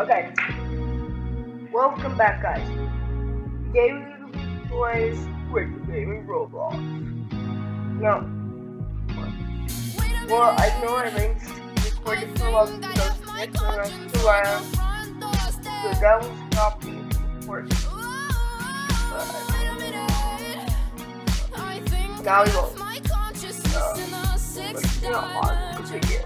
Okay, welcome back, guys. Gaming Toys with Gaming Roblox. No. Well, I know I linked recording for a while because next one I'm still around. So that was copy, of course. But now we won't. But it's not hard to begin.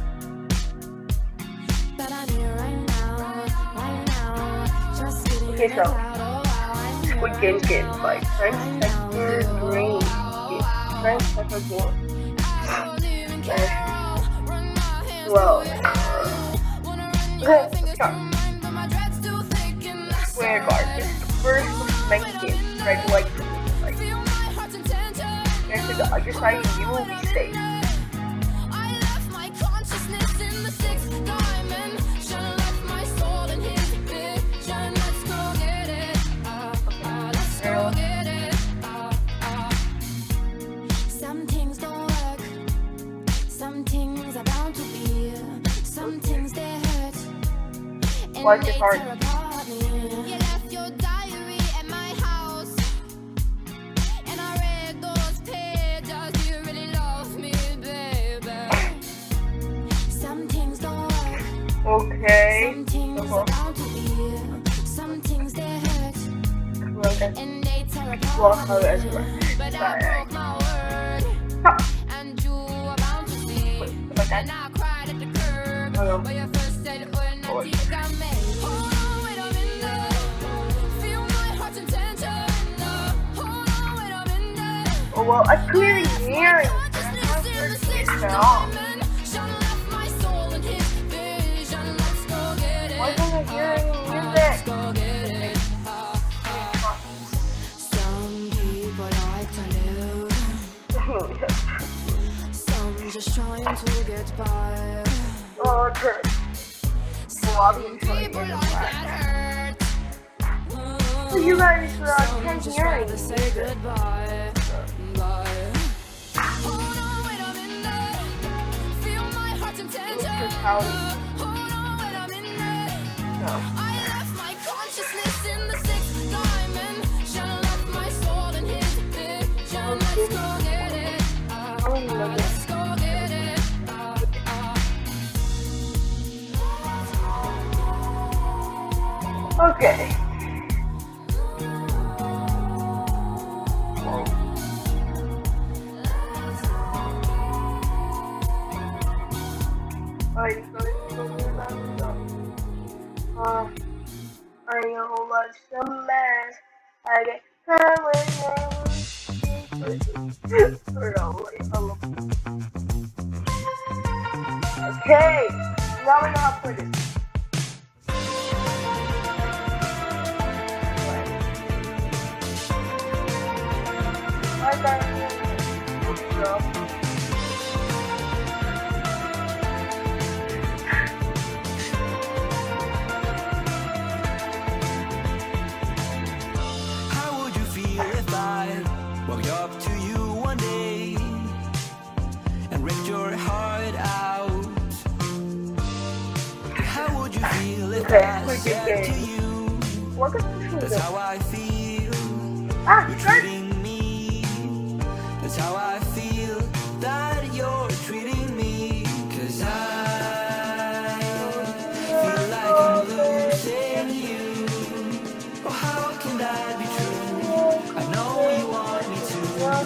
Okay, so Squid Game games like French Texture Green, French Texture Game. Well, okay, let's start. Square Guard. This is the first of many games that I like to like. There's the other side, you will be safe. Some things don't work. Some things are bound to be. Some things they hurt. Like your heart. You left your diary at my house, and I read those pages. You really love me, baby. Some things don't work. Okay. Some things are bound to be. Some things they hurt. And they tear apart me. But I broke my word. And you were bound to see. And I cried at the curb. But you first said, oh, and I think I may. Hold on, wait a minute. Feel my heart's intention. Hold on, wait a minute. Oh, well, I'm clearly hearing it. Why don't I hear any music? Some people like to live. Some just trying to get by. Oh, okay. Well, I'll be trying to People get like it that hurt. So you guys can't Just hear rather any say music. goodbye. Bye. Hold on, wait a minute. Feel my heart's intention. Hold on, wait a minute. No. I left my consciousness in the sixth dimension. Left my soul in his vision. Let's go get it. Let's go get it. Okay. I know what's the mess. I get okay, now we know how to put it. I got How would you feel if I walked up to you one day and ripped your heart out? How would you feel if I said to you, that's how I feel, you're treating me, that's how I feel that you're treating me, 'cause I feel like I'm losing you. Oh, how can that be true? I know you want me to.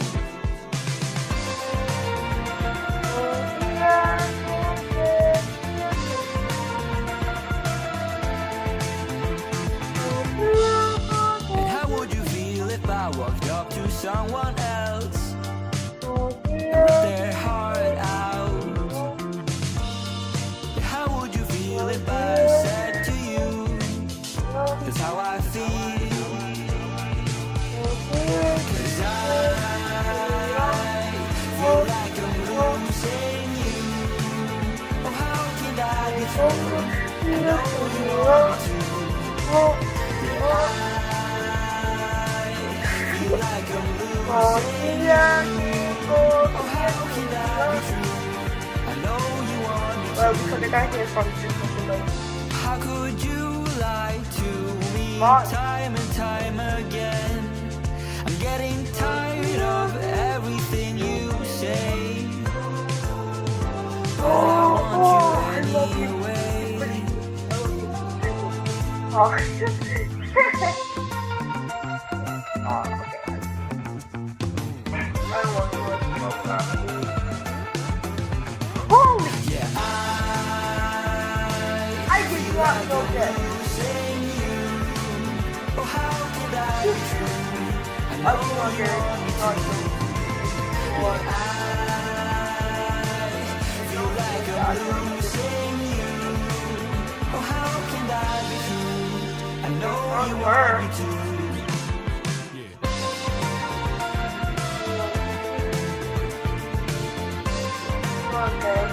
And how would you feel if I walked up to someone else and ripped their heart out? How would you feel if I said to you, that's how I feel, 'cause I feel like I'm losing you. Oh, how can that be true? I know you want me to. Yeah, I feel like I'm losing you. Oh, how can that be true? I know you want me to. Because the guy here is from Super. how could you lie to me time and time again? I'm getting tired of everything you say. But I want you anyway. Oh, okay. I don't want to smoke that. Holy! Yeah, I did not know that. oh, how could I be true? I I know was wondering if you thought so. feel like I'm losing you. Oh, how can that be true? I know you want me to. Okay.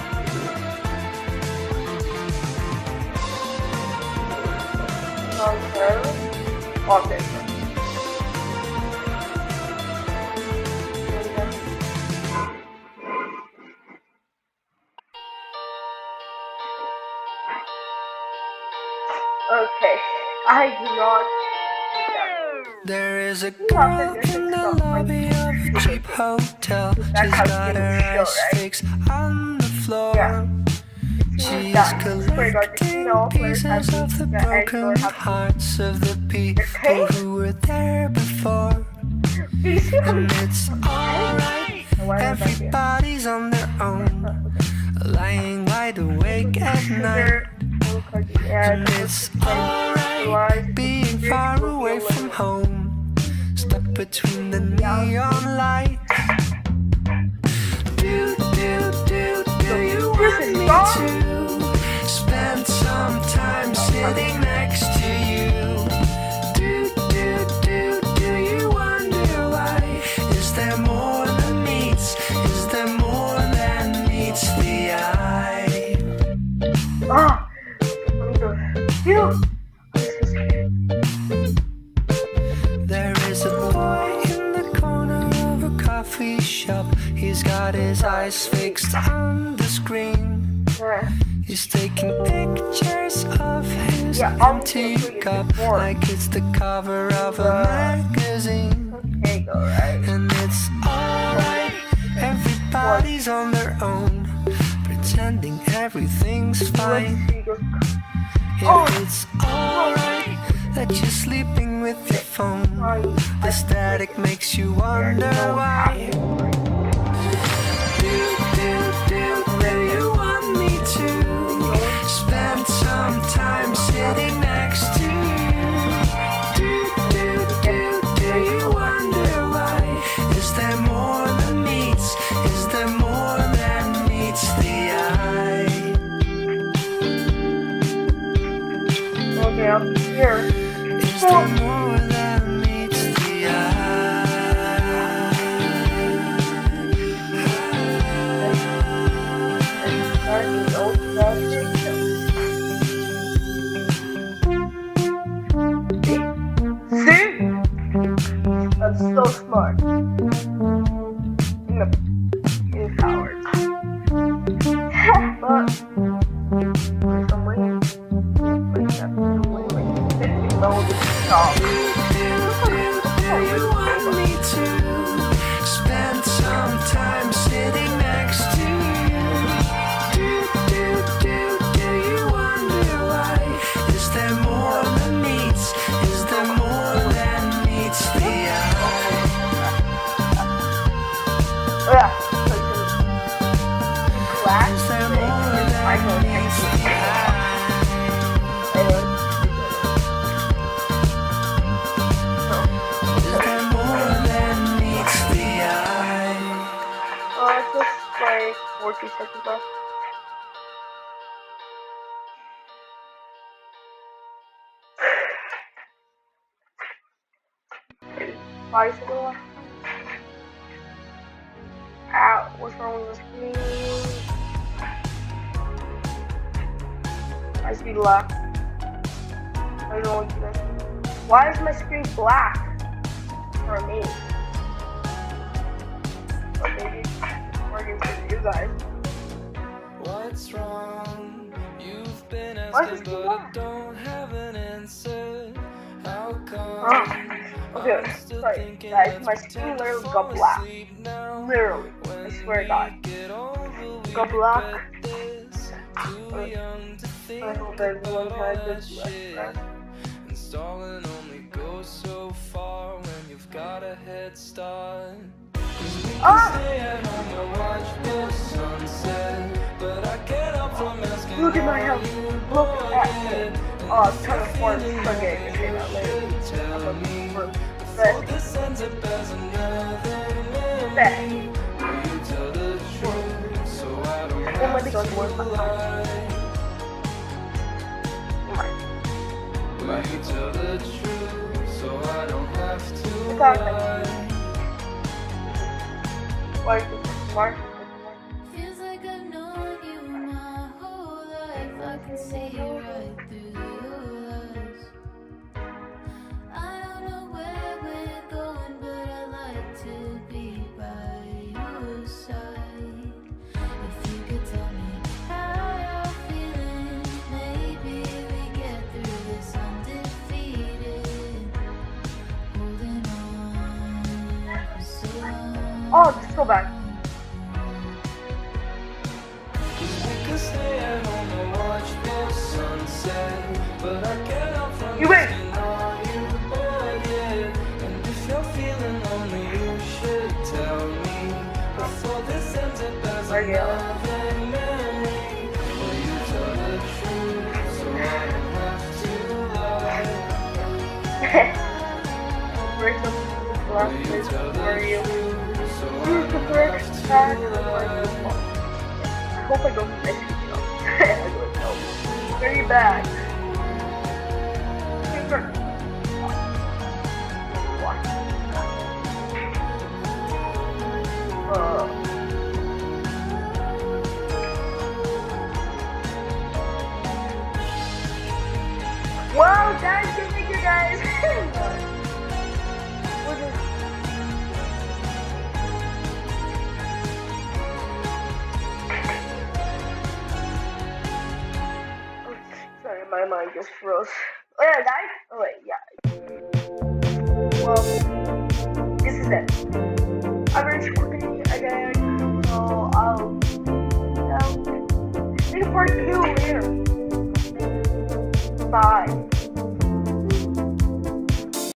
Okay. Okay, I do not do that. There is a girl in the lobby of a cheap hotel. She's got her eyes fixed on the floor. She's collecting pieces of the broken hearts of the people who were there before. And it's alright, everybody's on their own, lying wide awake at night. And it's alright, being far away from home, stuck between the neon lights. Do you want me to spend some time sitting next to you? Do you wonder why? Is there more than meets? Is there more than meets the eye? Ah! There is a boy in the corner of a coffee shop. He's got his eyes fixed on the screen. He's taking pictures of his empty cup like it's the cover of a magazine. And it's alright, everybody's on their own, pretending everything's fine. If it's alright that you're sleeping with your phone, the static makes you wonder why. Do you want me to spend some time sitting next to you? Do you wonder why? Is there more than meets? Is there more than meets the eye? Okay, I'm here. Is there more than meets the eye? See? That's so smart. In cowards. But for some reason, Do you want me to spend some time sitting next to you? Do you wonder why? Is there more than meets? Is there more than meets the eye? Is there more than meets the eye? Is there more than meets the eye? Let's just play 40 seconds left. Five seconds left. Ow, what's wrong with the screen? I see black. I don't like this. Why is my screen black? For me. But maybe it's working for you guys. What's wrong? You've been asking, but I don't have an answer. How come? Okay, sorry, guys, my screen literally got black. Literally, I swear to God. Got black. I hope everyone had this left. Installing only goes so far when you've got a head start. Look at my house. Look at it. Oh, ton of fun. Forget it. Oh my God, more fun. Feels like I've known you my whole life. I can see right through your eyes. I don't know where we're going, but I like to be by your side. If you could tell me how you're feeling, maybe we get through this undefeated. Holding on for so long. Oh, just go back. You wait. And if you're feeling lonely, you should tell me before this ends up as another memory. Will you tell the truth so I don't have to lie? Break up the glasses for you. Use the correct pad and I hope I don't miss you. I don't know. Very bad. Wow, guys, thank you guys. Sorry, my mind just froze. Oh yeah, guys. Oh wait, yeah. Well, this is it. I'm ready quickly again, so I'll make a part 2 later. Bye.